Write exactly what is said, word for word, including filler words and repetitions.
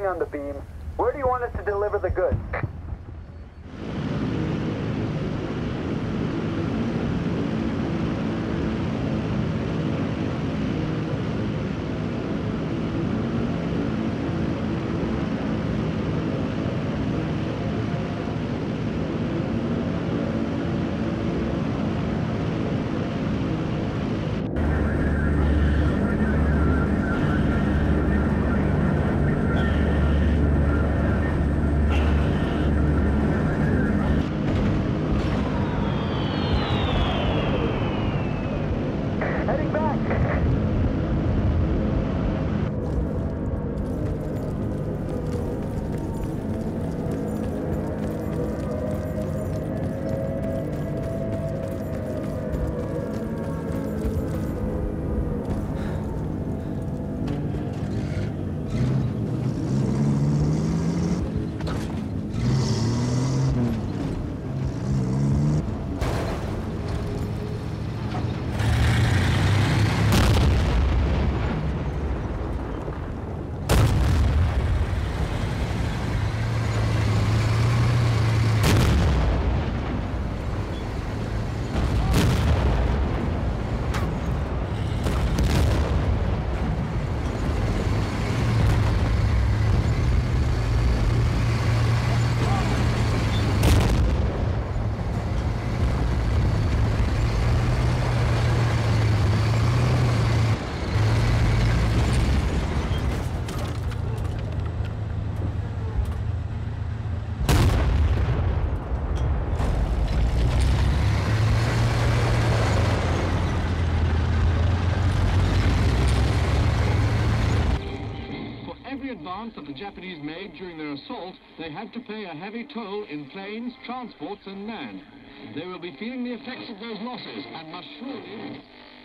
on the beam. Where do you want us to deliver the goods? Advance that the Japanese made during their assault, they had to pay a heavy toll in planes, transports and land. They will be feeling the effects of those losses and must surely...